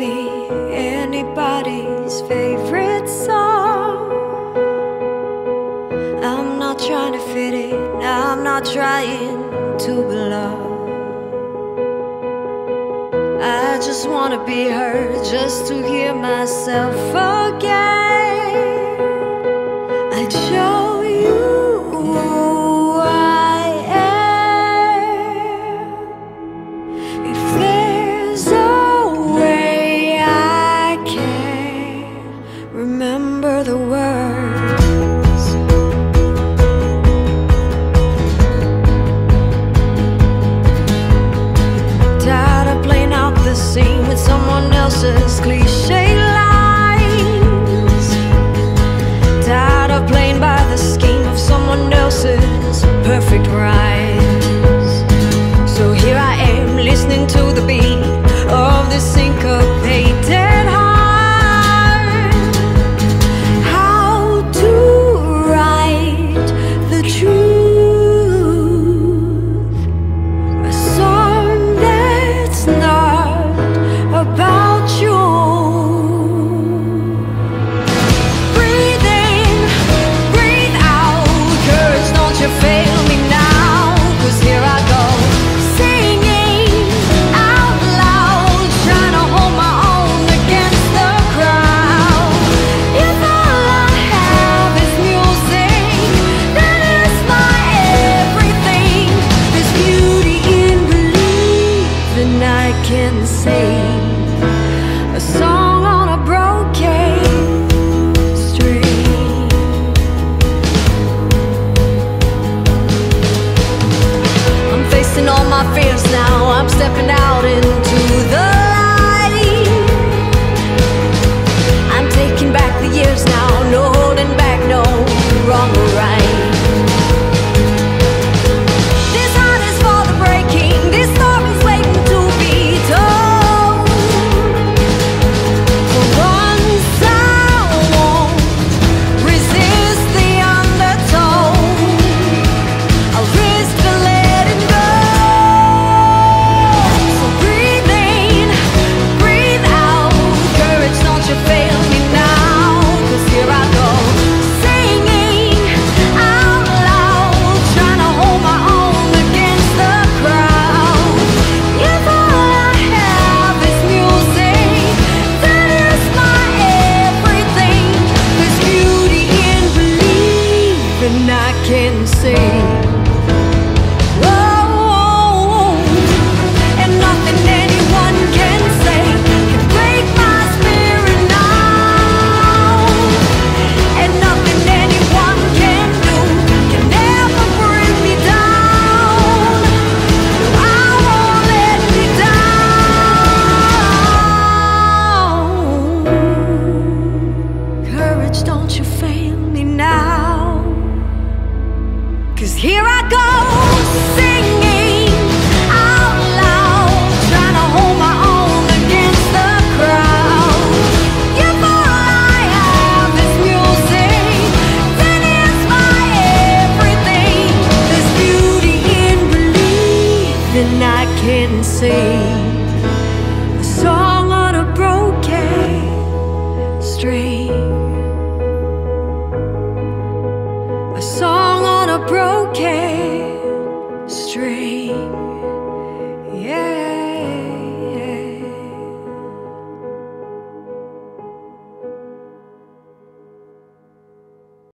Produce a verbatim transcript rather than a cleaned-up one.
be anybody's favorite song. I'm not trying to fit in, I'm not trying to belong. I just wanna be heard, just to hear myself again. I'd show you who I am. If there's a way I can remember the words. Tired of playing out the scene with someone else's cliche lines. Tired of playing by the scheme of someone else's perfect rhymes. So here I am, listening to the beat of this syncopated heart. How to write the truth, a song that's not about you. Breathe in, breathe out, courage, don't you fail me now. 'Cause here I go, singing out loud, trying to hold my own against the crowd. If all I have is music, that is my everything. There's beauty in believing I can sing a song on a broken string. I'm facing all my fears now, I'm stepping out into the light. I'm taking back the years now, no holding back, no wrong or right. This heart is for the breaking, this story's waiting to be told. For once I won't resist the undertone. I'll risk the letting go. So breathe in, breathe out, courage, don't you fail me now. 'Cause here I go, singing out loud, trying to hold my own against the crowd. If all I have is music, that is my everything. There's beauty in believing I can sing. Whoa, and nothing anyone can say can break my spirit now. And nothing anyone can do can ever bring me down. No, I won't let me down. Courage, don't you fail me now. 'Cause here I go, singing out loud, trying to hold my own against the crowd. If all I have is music, then it's my everything. There's beauty in believing I can sing a song on a broken string. A song on a broken